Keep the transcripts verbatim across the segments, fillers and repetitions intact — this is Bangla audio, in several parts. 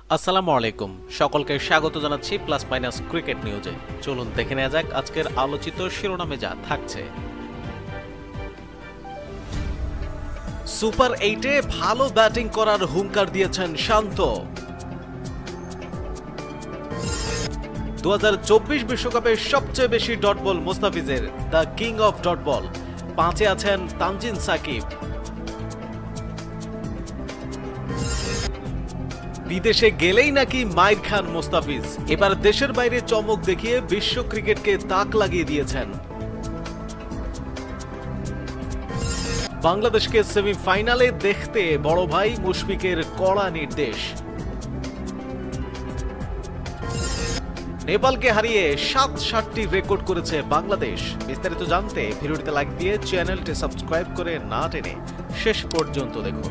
আসসালামু আলাইকুম, সকলকে স্বাগত জানাচ্ছি প্লাস মাইনাস ক্রিকেট নিউজে। চলুন দেখে নেওয়া যাক আজকের আলোচিত শিরোনামে যা থাকছে। সুপার এইটে ভালো ব্যাটিং করার হুঙ্কার দিয়েছেন শান্ত। দু হাজার চব্বিশ বিশ্বকাপে সবচেয়ে বেশি ডট বল মুস্তাফিজের, the king of dot ball. পাঁচে আছেন তানজিম সাকিব। বিদেশে গেলেই নাকি মাইর খান মুস্তাফিজ, এবার দেশের বাইরে চমক দেখিয়ে বিশ্ব ক্রিকেটকে তাক লাগিয়ে দিয়েছেন। বাংলাদেশকে সেমিফাইনালে দেখতে বড় ভাই মুশফিকের কড়া নির্দেশ। নেপালকে হারিয়ে সাত সাতটি রেকর্ড করেছে বাংলাদেশ। বিস্তারিত জানতে ভিডিওটিতে লাইক দিয়ে চ্যানেলটি সাবস্ক্রাইব করে না টেনে শেষ পর্যন্ত দেখুন।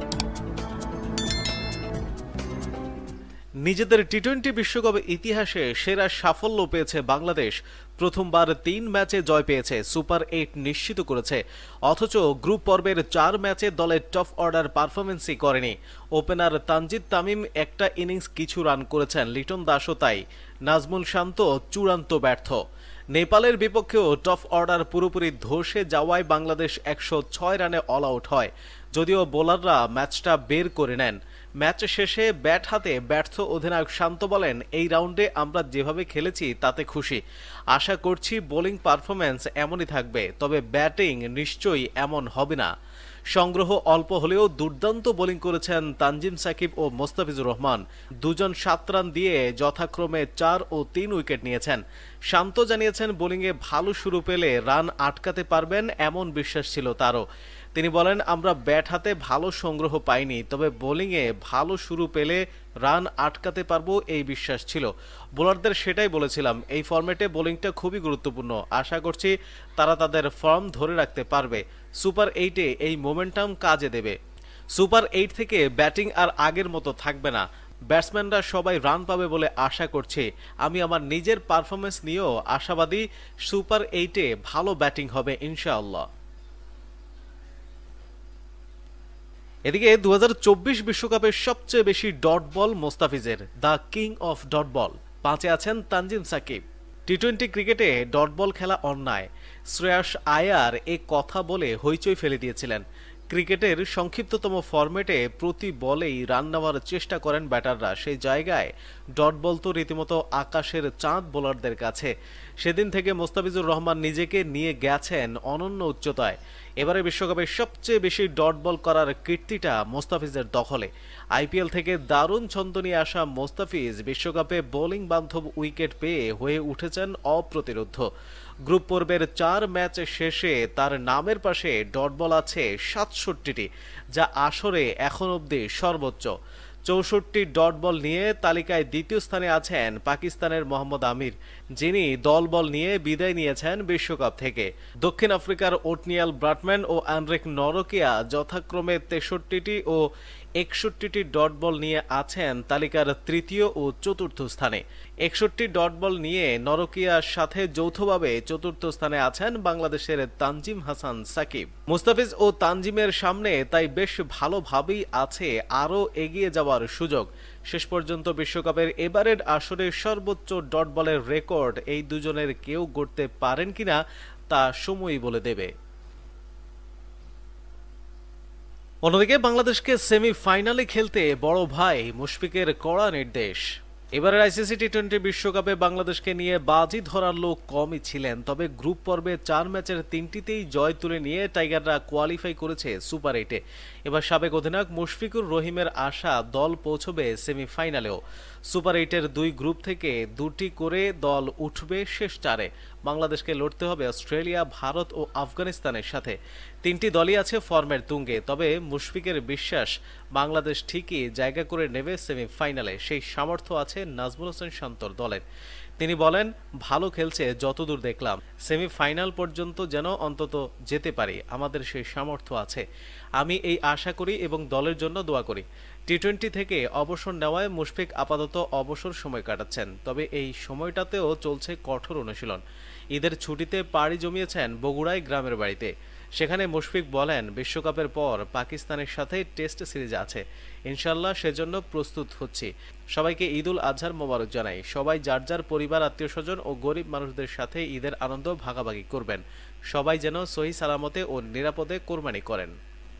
নিজেদের টি টোয়েন্টি বিশ্বকাপ ইতিহাসে সেরা সাফল্য পেয়েছে বাংলাদেশ। প্রথমবার তিন ম্যাচে জয় পেয়েছে, সুপার এইট নিশ্চিত করেছে। অথচ গ্রুপ পর্বের চার ম্যাচে দলের টপ অর্ডার পারফরমেন্সই করেনি। ওপেনার তানজিদ তামিম একটা ইনিংস কিছু রান করেছেন, লিটন দাসও তাই। নাজমুল শান্ত চূড়ান্ত ব্যর্থ। নেপালের বিপক্ষেও টপ অর্ডার পুরোপুরি ধসে যাওয়ায় বাংলাদেশ একশো ছয় রানে অল আউট হয়, যদিও বোলাররা ম্যাচটা বের করে নেন। ম্যাচ শেষে ব্যাট হাতে ব্যর্থ অধিনায়ক শান্ত বলেন, এই রাউন্ডে আমরা যেভাবে খেলেছি তাতে খুশি। আশা করছি বোলিং পারফরম্যান্স এমনই থাকবে, তবে ব্যাটিং নিশ্চয়ই এমন হবে না। সংগ্রহ অল্প হলেও দুর্দান্ত বোলিং করেছেন তানজিম সাকিব ও মোস্তাফিজুর রহমান। দুজন সাত রান দিয়ে যথাক্রমে চার ও তিন উইকেট নিয়েছেন। শান্ত জানিয়েছেন, বোলিংয়ে ভালো শুরু পেলে রান আটকাতে পারবেন এমন বিশ্বাস ছিল তারও। তিনি বলেন, আমরা ব্যাট হাতে ভালো সংগ্রহ পাইনি, তবে বোলিংয়ে ভালো শুরু পেলে রান আটকাতে পারবো এই বিশ্বাস ছিল। বোলারদের সেটাই বলেছিলাম, এই ফরম্যাটে বোলিংটা খুবই গুরুত্বপূর্ণ। আশা করছি তারা তাদের ফর্ম ধরে রাখতে পারবে। সুপার এইটে এই মোমেন্টাম কাজে দেবে। সুপার এইট থেকে ব্যাটিং আর আগের মতো থাকবে না। ব্যাটসম্যানরা সবাই রান পাবে বলে আশা করছে। আমি আমার নিজের পারফরমেন্স নিয়েও আশাবাদী, সুপার এইটে ভালো ব্যাটিং হবে ইনশাআল্লাহ। এদিকে দু হাজার চব্বিশ বিশ্বকাপের সবচেয়ে বেশি ডট বল মোস্তাফিজের, the king of dot ball. পাঁচে আছেন তানজিম সাকিব। টি টোয়েন্টি ক্রিকেটে ডট বল খেলা অন্যায়, শ্রেয়াস আয়ার এ কথা বলে হইচই ফেলে দিয়েছিলেন। ক্রিকেটের সংক্ষিপ্ততম ফরম্যাটে প্রতি বলেই রান নেওয়ার চেষ্টা করেন ব্যাটাররা, সেই জায়গায় ডট বল তো রীতিমতো আকাশের চাঁদ বোলারদের কাছে। সেদিন থেকে মোস্তাফিজুর রহমান নিজেকে নিয়ে গেছেন অনন্য উচ্চতায়। এবারে বিশ্বকাপে সবচেয়ে বেশি ডট বল করার কীর্তিটা মোস্তাফিজের দখলে। আইপিএল থেকে দারুণ ছন্দ নিয়ে আসা মোস্তাফিজ বিশ্বকাপে বোলিং বান্ধব উইকেট পেয়ে হয়ে উঠেছেন অপ্রতিরোধ্য। গ্রুপ পর্বের চার ম্যাচ শেষে তার নামের পাশে ডট বল আছে সাতষট্টিটি, যা আসরে এখন অবধি সর্বোচ্চ। চৌষট্টি ডট বল নিয়ে তালিকায় দ্বিতীয় স্থানে আছেন পাকিস্তানের মোহাম্মদ আমির, যিনি দল বল নিয়ে বিদায় নিয়েছেন বিশ্বকাপ থেকে। দক্ষিণ আফ্রিকার ওটনিয়াল ব্রাডম্যান ও অ্যান্ড্রেক নরকিয়া যথাক্রমে তেষট্টিটি ও একষট্টিটি ডট বল নিয়ে আছেন তালিকার তৃতীয় ও চতুর্থ স্থানে। একষট্টি ডট বল নিয়ে নরকিয়ার সাথে যৌথভাবে চতুর্থ স্থানে আছেন বাংলাদেশের তানজিম হাসান সাকিব। মুস্তাফিজ ও তানজিমের সামনে তাই বেশ ভালোভাবেই আছে আরও এগিয়ে যাওয়ার সুযোগ। শেষ পর্যন্ত বিশ্বকাপের এবারের আসরের সর্বোচ্চ ডট বলের রেকর্ড এই দুজনের কেউ গড়তে পারেন কিনা তা সময়ই বলে দেবে। অন্যদিকে বাংলাদেশকে সেমিফাইনালে খেলতে বড় ভাই মুশফিকের কড়া নির্দেশ। এবারের আইসিসি টি টোয়েন্টি বিশ্বকাপে বাংলাদেশকে নিয়ে বাজি ধরার লোক কমই ছিলেন, তবে গ্রুপ পর্বে চার ম্যাচের তিনটিতেই জয় তুলে নিয়ে টাইগাররা কোয়ালিফাই করেছে সুপার এইটে। এবার সাবেক অধিনায়ক মুশফিকুর রহিমের আশা দল পৌঁছবে সেমিফাইনালেও। সুপার এইটের দুই গ্রুপ থেকে দুটি করে দল উঠবে শেষ চারে। বাংলাদেশকে লড়তে হবে অস্ট্রেলিয়া, ভারত ও আফগানিস্তানের সাথে। তিনটি দলই আছে ফর্মের তুঙ্গে, তবে মুশফিকের বিশ্বাস বাংলাদেশ ঠিকই জায়গা করে নেবে সেমিফাইনালে। সেই সামর্থ্য আছে নাজমুল হোসেন শান্তর দলের। তিনি বলেন, ভালো খেলছে যতদূর দেখলাম, সেমিফাইনাল পর্যন্ত যেন অন্তত যেতে পারি, আমাদের সেই সামর্থ্য আছে। আমি এই আশা করি এবং দলের জন্য দোয়া করি। টি টোয়েন্টি থেকে অবসর নেওয়ায় মুশফিক আপাতত অবসর সময় কাটাচ্ছেন, তবে এই সময়টাতেও চলছে কঠোর অনুশীলন। ঈদের ছুটিতে পাড়ি জমিয়েছেন বগুড়ায় গ্রামের বাড়িতে। সেখানে মুশফিক বলেন, বিশ্বকাপের পর পাকিস্তানের সাথে টেস্ট সিরিজ আছে, ইনশাল্লাহ সেজন্য প্রস্তুত হচ্ছি। সবাইকে ঈদ উল আজহার মোবারক জানাই। সবাই যার যার পরিবার, আত্মীয় স্বজন ও গরিব মানুষদের সাথে ঈদের আনন্দ ভাগাভাগি করবেন। সবাই যেন সহি সালামতে ও নিরাপদে কোরবানি করেন।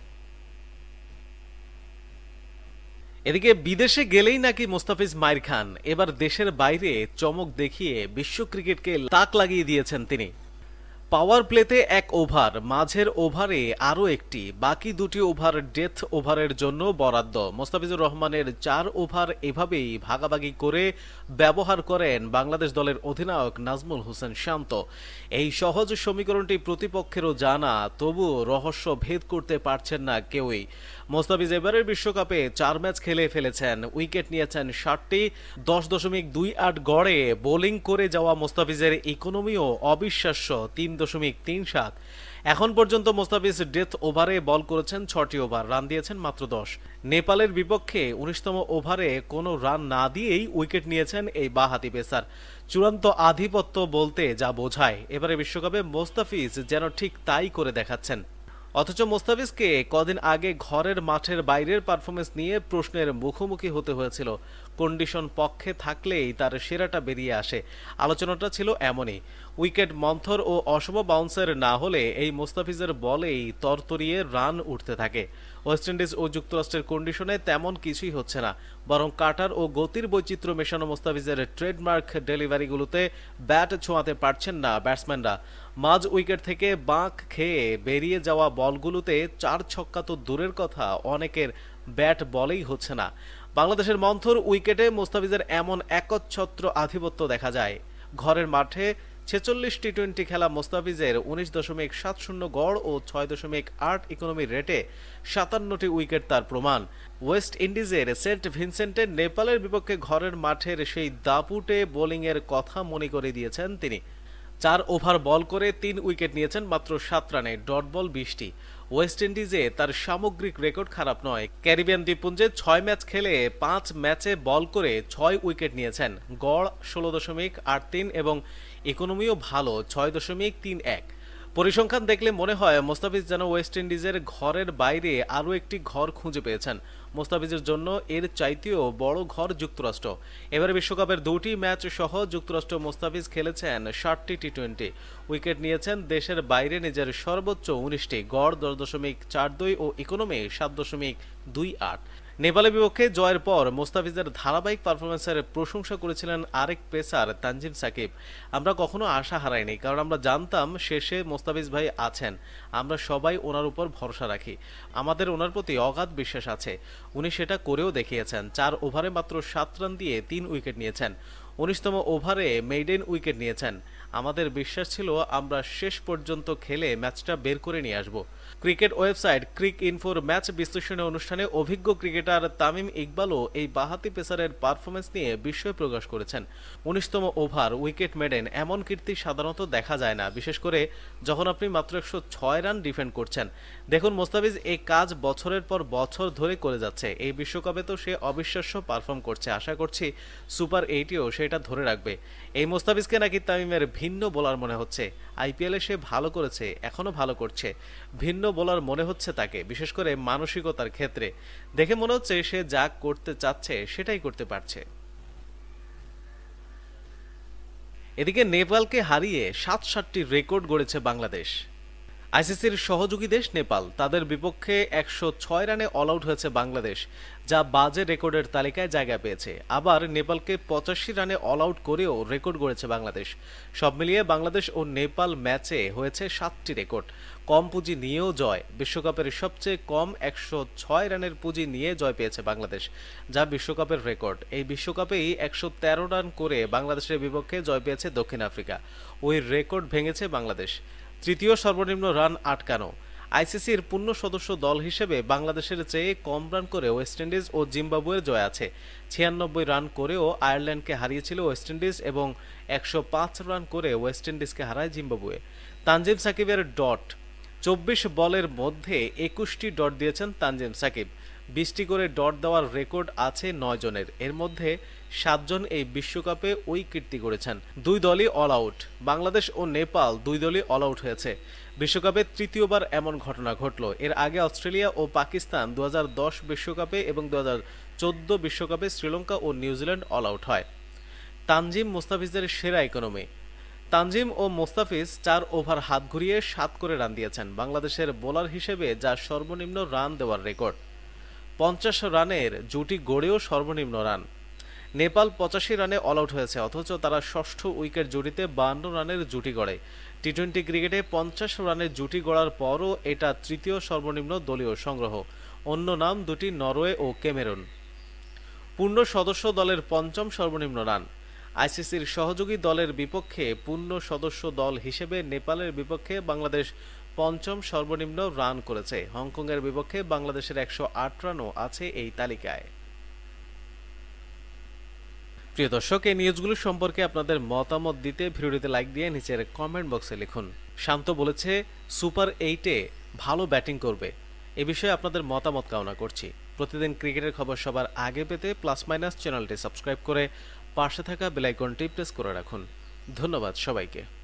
এদিকে বিদেশে গেলেই নাকি মোস্তাফিজ মাইর খান, এবার দেশের বাইরে চমক দেখিয়ে বিশ্ব ক্রিকেটকে তাক লাগিয়ে দিয়েছেন তিনি। পাওয়ার প্লেতে এক ওভার, মাঝের ওভারে আরও একটি, বাকি দুটি ওভার ডেথ ওভারের জন্য বরাদ্দ। মোস্তাফিজুর রহমানের চার ওভার এভাবেই ভাগাভাগি করে ব্যবহার করেন বাংলাদেশ দলের অধিনায়ক নাজমুল হোসেন শান্ত। এই সহজ সমীকরণটি প্রতিপক্ষেরও জানা, তবুও রহস্য ভেদ করতে পারছেন না কেউই। মোস্তাফিজ এবারের বিশ্বকাপে চার ম্যাচ খেলে ফেলেছেন, উইকেট নিয়েছেন ষাটটি। দশ দশমিক দুই আট গড়ে বোলিং করে যাওয়া মোস্তাফিজের ইকোনমিও অবিশ্বাস্য তিন দশমিক তিন সাত। এখন পর্যন্ত মোস্তাফিজ ডেথ ওভারে বল করেছেন ছটি ওভার, রান দিয়েছেন মাত্র দশ। নেপালের বিপক্ষে উনিশতম ওভারে কোনো রান না দিয়েই উইকেট নিয়েছেন এই বাঁহাতি পেসার। চূড়ান্ত আধিপত্য বলতে যা বোঝায়, এবারে বিশ্বকাপে মোস্তাফিজ যেন ঠিক তাই করে দেখাচ্ছেন। অথচ মোস্তাফিজকে কদিন আগে ঘরের মাঠের বাইরের পারফরমেন্স নিয়ে প্রশ্নের মুখোমুখি হতে হয়েছিল। কন্ডিশন পক্ষে থাকলেই তার সেরাটা বেরিয়ে আসে, আলোচনাটা ছিল এমনই। উইকেট মন্থর ও অসম বাউন্সার না হলে এই মোস্তাফিজের বলেই তরতরিয়ে রান উঠতে থাকে। ওয়েস্ট ইন্ডিজ ও যুক্তরাষ্ট্রের কন্ডিশনে তেমন কিছুই হচ্ছে না, বরং কাটার ও গতির বৈচিত্র্য মেশানো মোস্তাফিজের ট্রেডমার্ক ডেলিভারিগুলোতে ব্যাট ছোঁয়াতে পারছেন না ব্যাটসম্যানরা। মাঝ উইকেট থেকে বাঁক খেয়ে বেরিয়ে যাওয়া বলগুলোতে চার ছক্কা তো দূরের কথা, অনেকের ব্যাট বলেই হচ্ছে না। বাংলাদেশের মন্থর উইকেটে মোস্তাফিজের এমন একচ্ছত্র আধিপত্য দেখা যায়। ঘরের মাঠে ছেচল্লিশ টি টোয়েন্টি খেলা মোস্তাফিজের উনিশ দশমিক সাত শূন্য গড় ও ছয় দশমিক আট ইকোনমি রেটে সাতান্নটি উইকেট তার প্রমাণ। ওয়েস্ট ইন্ডিজের সেন্ট ভিনসেন্টে নেপালের বিপক্ষে ঘরের মাঠের সেই দাপুটে বোলিংয়ের কথা মনে করে দিয়েছেন তিনি। চার ওভার বল করে তিন উইকেট নিয়েছেন মাত্র সাত রানে, ডট বল বিশটি। ওয়েস্ট ইন্ডিজে তার সামগ্রিক রেকর্ড খারাপ নয়। ক্যারিবিয়ান দ্বীপপুঞ্জে ছয় ম্যাচ খেলে পাঁচ ম্যাচে বল করে ছয় উইকেট নিয়েছেন, গড় ষোলো দশমিক আট তিন এবং ইকোনমিও ভালো ছয় দশমিক তিন এক। পরিসংখ্যান দেখলে মনে হয় মোস্তাফিজ যেন ওয়েস্ট ইন্ডিজের ঘরের বাইরে আরও একটি ঘর খুঁজে পেয়েছেন। মোস্তাফিজের জন্য এর চাইতেও বড় ঘর যুক্তরাষ্ট্র। এবারে বিশ্বকাপের দুটি ম্যাচ সহ যুক্তরাষ্ট্র মোস্তাফিজ খেলেছেন ষাটটি টি টোয়েন্টি, উইকেট নিয়েছেন দেশের বাইরে নিজের সর্বোচ্চ উনিশটি, গড় দশ দশমিক চার দুই ও ইকোনমি সাত দশমিক দুই আট। নেপালের বিপক্ষে জয়ের পর মোস্তাফিজের ধারাবাহিক পারফরমেন্সের প্রশংসা করেছিলেন আরেক পেসার তানজিম সাকিব। আমরা কখনো আশা হারাইনি, কারণ আমরা জানতাম শেষে মোস্তাফিজ ভাই আছেন। আমরা সবাই ওনার উপর ভরসা রাখি, আমাদের ওনার প্রতি অগাধ বিশ্বাস আছে। উনি সেটা করেও দেখিয়েছেন। চার ওভারে মাত্র সাত রান দিয়ে তিন উইকেট নিয়েছেন, উনিশতম ওভারে মেইডেন উইকেট নিয়েছেন। আমাদের বিশ্বাস ছিল আমরা শেষ পর্যন্ত খেলে ম্যাচটা বের করে নিয়ে আসব। ক্রিকেট ওয়েবসাইট ক্রিক ইনফোর ম্যাচ বিশ্লেষণী অনুষ্ঠানে অভিজ্ঞ ক্রিকেটার তামিম ইকবালও এই বাঁহাতি পেসারের পারফরমেন্স নিয়ে বিস্ময় প্রকাশ করেছেন। উনিশতম ওভার উইকেট মেডেন, এমন কীর্তি সাধারণত দেখা যায় না, বিশেষ করে যখন আপনি মাত্র একশো ছয় রান ডিফেন্ড করছেন। দেখুন, মোস্তাফিজ এই কাজ বছরের পর বছর ধরে করে যাচ্ছে। এই বিশ্বকাপে তো সে অবিশ্বাস্য পারফর্ম করছে, আশা করছি সুপার এইটেও সেটা ধরে রাখবে। এই মোস্তাফিজকে নাকি তামিমের ভিন্ন বোলার মনে হচ্ছে। আইপিএলে সে ভালো করেছে, এখনও ভালো করছে, ভিন্ন বোলার মনে হচ্ছে তাকে, বিশেষ করে মানসিকতার ক্ষেত্রে। দেখে মনে হচ্ছে সে যা করতে চাচ্ছে সেটাই করতে পারছে। এদিকে নেপালকে হারিয়ে সাত সাতটি রেকর্ড গড়েছে বাংলাদেশ। আইসিসির সহযোগী দেশ নেপাল, তাদের বিপক্ষে একশো ছয় রানে অল আউট হয়েছে বাংলাদেশ, যা বাজে রেকর্ডের তালিকায় জায়গা পেয়েছে। আবার নেপালকে পঁচাশি রানে অল আউট করেও রেকর্ড গড়েছে বাংলাদেশ। সব মিলিয়ে বাংলাদেশ ও নেপাল ম্যাচে হয়েছে সাতটি রেকর্ড। কম পুঁজি নিয়েও জয়, বিশ্বকাপের সবচেয়ে কম একশো ছয় রানের পুঁজি নিয়ে জয় পেয়েছে বাংলাদেশ, যা বিশ্বকাপের রেকর্ড। এই বিশ্বকাপেই একশো তেরো রান করে বাংলাদেশের বিপক্ষে জয় পেয়েছে দক্ষিণ আফ্রিকা, ওই রেকর্ড ভেঙেছে বাংলাদেশ। তৃতীয় সর্বনিম্ন রান আটকানো। আইসিসির পূর্ণ সদস্য দল হিসেবে বাংলাদেশের চেয়ে কম রান করে ওয়েস্ট ইন্ডিজ ও জিম্বাবুয়ের জয় আছে। ছিয়ানব্বই রান করেও আয়ারল্যান্ডকে হারিয়েছিল ওয়েস্ট ইন্ডিজ এবং একশো পাঁচ রান করে ওয়েস্ট ইন্ডিজকে হারায় জিম্বাবুয়ে। তানজিম সাকিবের ডট, চব্বিশ বলের মধ্যে একুশটি ডট দিয়েছেন তানজিম সাকিব। বিশটি করে ডট দেওয়ার রেকর্ড আছে নয় জনের। এর মধ্যে সাতজন এই বিশ্বকাপে ওই কীর্তি করেছেন। দুই দলই অল আউট। বাংলাদেশ ও নেপাল দুই দলই অল আউট হয়েছে। বিশ্বকাপে তৃতীয়বার এমন ঘটনা ঘটল। এর আগে অস্ট্রেলিয়া ও পাকিস্তান দু হাজার দশ বিশ্বকাপে এবং দু হাজার চোদ্দ বিশ্বকাপে শ্রীলঙ্কা ও নিউজিল্যান্ড অল আউট হয়। তানজিম মোস্তাফিজের সেরা ইকোনমি। তানজিম ও মোস্তাফিজ চার ওভার হাত ঘুরিয়ে সাত করে রান দিয়েছেন, বাংলাদেশের বোলার হিসেবে যা সর্বনিম্ন রান দেওয়ার রেকর্ড। পঞ্চাশ রানের জুটি গড়েও সর্বনিম্ন রান। নেপাল পঁচাশি রানে অল আউট হয়েছে, অথচ তারা ষষ্ঠ উইকেট জুটিতে বাহান্ন রানের জুটি গড়ে। টি টোয়েন্টি ক্রিকেটে পঞ্চাশ রানের জুটি গড়ার পরও এটা তৃতীয় সর্বনিম্ন দলীয় সংগ্রহ। অন্য নাম দুটি নরওয়ে ও ক্যামেরুন। পূর্ণ সদস্য দলের পঞ্চম সর্বনিম্ন রান। আইসিসির সহযোগী দলের বিপক্ষে পূর্ণ সদস্য দল হিসেবে নেপালের বিপক্ষে বাংলাদেশ পঞ্চম সর্বনিম্ন রান করেছে। হংকংয়ের বিপক্ষে বাংলাদেশের একশো আট রানও আছে এই তালিকায়। প্রিয় দর্শক, এই নিউজগুলো সম্পর্কে আপনাদের মতামত দিতে ভিডিওটিতে লাইক দিয়ে নিচের কমেন্ট বক্সে লিখুন। শান্ত বলেছে সুপার এইটে ভালো ব্যাটিং করবে। এ বিষয়ে আপনাদের মতামত কামনা করছি। প্রতিদিন ক্রিকেটের খবর সবার আগে পেতে প্লাস মাইনাস চ্যানেলটি সাবস্ক্রাইব করে পাশে থাকা বেল আইকনটি প্রেস করে রাখুন। ধন্যবাদ সবাইকে।